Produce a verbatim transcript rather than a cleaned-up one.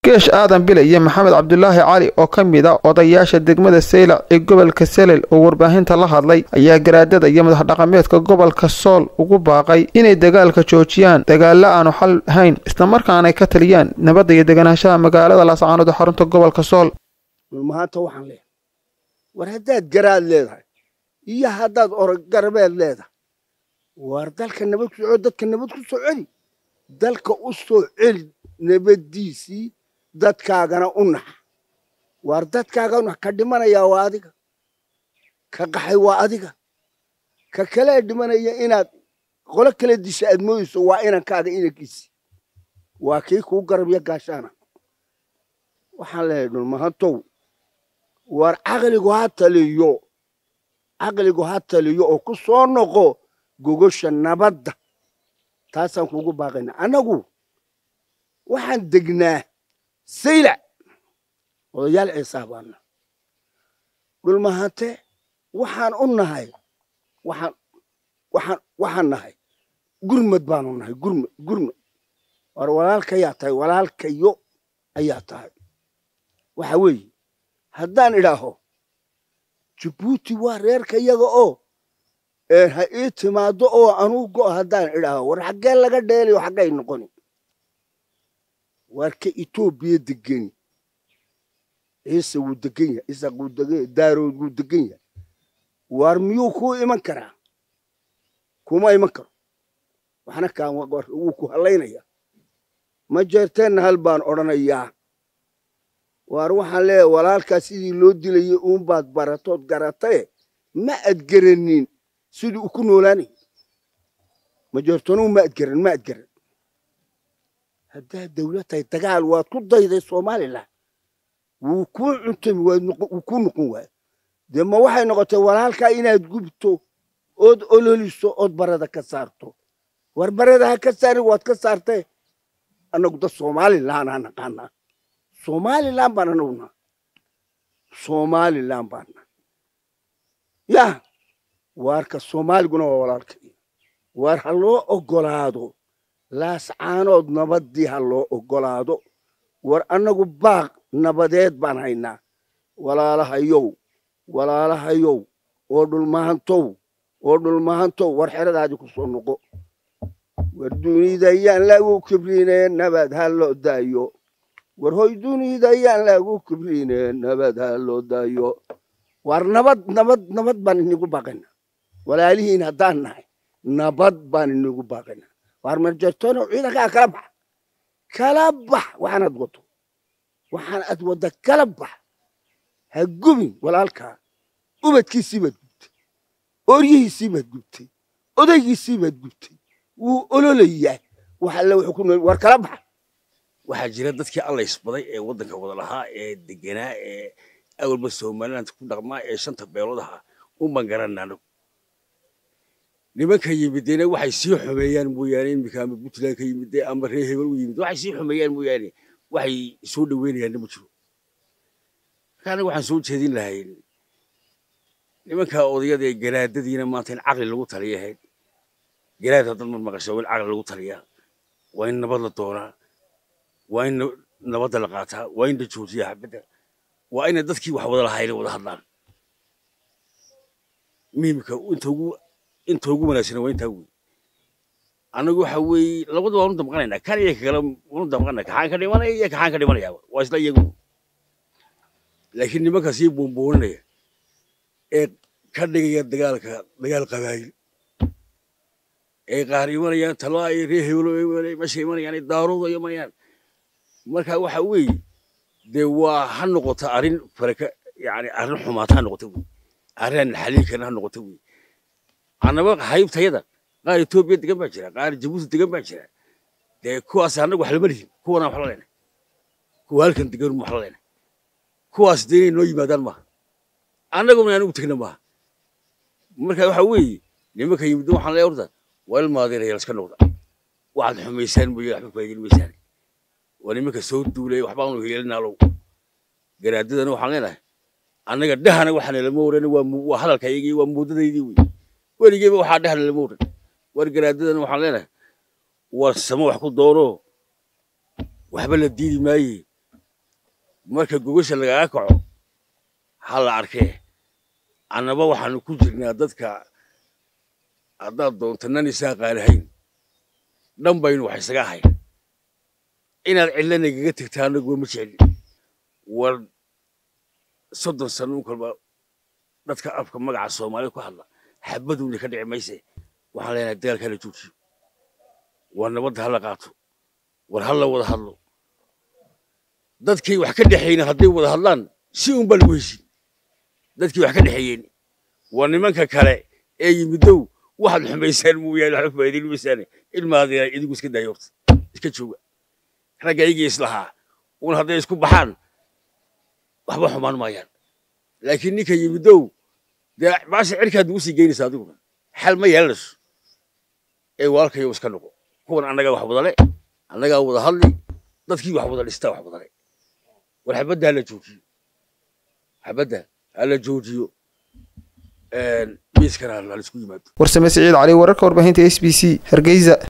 geesh aadan bile iyo maxamed cabdulaahi cali oo ka mid ah odayaasha degmada Saylac ee gobolka Selel oo warbaahinta la hadlay ayaa garaadada iyo madax dhaqameedka gobolka Sool ugu baaqay inay dagaalka joojiyaan dagaal aan xal ahayn isla markaana ay ka taliyaan nabadda iyo deganaanshaha magaalada Laascaanood ee xarunta gobolka Sool. maanta waxaan leeyahay war haddaad garaad leedahay iyo haddaad orag garbeed leedahay war dalka nabad ku soo dadka nabad ku soo celi dalka u soo celi nabadiisii dadkaagana u nax war dadkaaga nax ka dhimanaya waa adiga ka qaxay waa adiga ka kale dhimanaya inaad qolo kale disha aad mooyso waa inankaaga inankiisi waa kii ku garbiya gaashaana waxaan leeyahay mahantow war aqligu ha taliyo aqligu ha taliyo oo ku soo noqo gogosha nabadda taasaan kugu baaqayna anagu waxaan degnaa Saylac odayaal ciisaabana dhul mahante waxaan u nahay waxaan waxaan waxaan nahay gurmad baan u nahay gurmad gurmad war walaalka yaa tahay walaalkayo ayaa tahay waxa weeye haddaan idhaaho Djibouti waa reerka iyaga oo ee ha ii timaado oo aanu go haddaan idhaaho war xagee laga dheelayo xagay noqoni warka Itoobiya degan ciise wuu degan yahay isa wuu degan daarood wuu degan yahay war miyuu ku iman karaa kuma iman karo waxna kaan wuu ku haleynaya ma jeerteen hal baan oranayaa war waxaan leeyahay walaalka sidii loo dilay uun baad baratood garatay ma ad garanin sidii uu ku noolaanay ma jeertonu ma ad garan ma ad garan hadda dawladda dagaal waad ku dayday Soomaaliland wuu ku cuntay wuu ku noqon waay dema waxay noqotay walaalka inaad gubto ood ololiso ood barada ka saarto war barada ka saari waad ka saartay anagu da Soomaaliland aan naqaana Soomaaliland baan anaguna Soomaaliland baan ya warka Soomaaliguna waa walaalka war haloo ogolaado Laascaanood nabadii haloo ogolaado war anagu baaq nabadeed baan haynaa walaalahayow walaalahayow oo dhul mahantow oo dhul mahantow war xiradaadi ku soo noqo war dunida yaan lagu kibriineen nabad haloo daayo war hoy dunida yaan lagu kibriineen nabad haloo daayo war nabad nabad nabad baan inagu baaqayna walaalihiin haddaan nahay nabad baan inagu baaqayna war ma jirtona ciidanka kala bax kala bax waxaan ad wato waxaan ad wada kala bax ha gubin walaalka ubadkiisii baad gubtay ooryihiisii baad gubtay odaygiisii baad gubtay wuu ololayaa waxa la wuxuu ku nool war kala bax waxa jira dadkii alla isbaday ee wadanka wada lahaa ee deganaa ee awalba Soomaaliland ku dhaqmaa ee shanta beelodaha u bangaranaano nimanka yimidina waxay sii xumeeyaan mooyaane imika ama Puntland ka yimid ama reer hebel u yimid waxay sii xumeeyaan mooyaane waxay soo dhaweynayaan ma jiro kana waxaan soo jeedin lahayn nimanka odayada ee garaadadiina maanta in aqli lagu taliyahay garaad hadan mar maqasho in aqli lagu taliyaa waa in nabad la doonaa waa in nabad la qaataa waa in joojiyaa xabada waa in dadkii wax wada lahayn wada hadlaan miimka inta ugu inta ugu wanaagsan waa inta ugu anagu waxa weey labadu waan u damqanaynaa kan iyo kala waan u damqanaynaa kaan ka dhimanaya iyo kaan ka dhimanaya waa isla iyagu laakiin nimanka si boomboonaya ee ka dhigaya dagaalka dagaal qabaayil ee qaar imanayaan talaa ay reer hebel ma sheemanayaan daaroodo imanayaan marka waxa weey de waa ha noqoto arin faraka yaani arin xumaata noqoto arin xaliilkana noqoto anaba haybtayada qaar Itoobiya degan baa jira qaar Djibouti degan baa jira de kuwaas anagu wax la marihin kuwana wax la leenay kuwa halkan degan wax la leenay kuwaas deeynay noo yimaadaan ma anagu ma anagu tagna ma marka waxa weey nimanka yimid waxaan leeyahay orda wal maadeeray iska noqda waxaad xumeysaan buu yahay faydin meeshaan wali nimanka soo duulay waxba aanu heelinaalo garaadadana waxaan leenahay anaga dhahana waxaan la mooran waa hadalkaygii waa muudadaydii weey warigeeba waxa dhahan la mooran war garaadadana waxaan leenahay war samo wax ku doono waxba la diidi maayay marka gogasha lagaga kaco hal la arkee annaba waxaanu ku jirnaa dadka haddaad doonto nan isaa qaalahayn dhan baynu wax isaga ahay inaad cidla nagaga tagtaa annagu ma jecli war soddon sano kolba dadka afka magaca Soomaaliya ku hadla xabaduuna ka dhici mayse waxaan leenahay dagaalka la joojiyo war nabad hala qaato war hala wada hadlo dadkii wax ka dhaxayna haddii wada hadlaan si uun bal weeshi dadkii wax ka dhaxayeen war nimanka kale ee yimidow waxaad xumaysaan mooyaan wax ku baydin miisaan ilmaadii idigu iska dayoorta iska jooga ragga iyaga islaha uun hadday isku baxaan waxba xumaan maayaan laakiin ninka yimidow dee baasha cirkaad ugu sii geynaysaa adigu xal ma yeelanayso ee walkayo iska noqo kuwan annaga wax wada le annaga wada hadli dadkii wax wada dhistaa wax wada le war xabadda la joojiyo xabadda la joojiyo een miiskana la isku yimaado warsame Siciid Cali wararka warbaahinta S B C Hargeysa.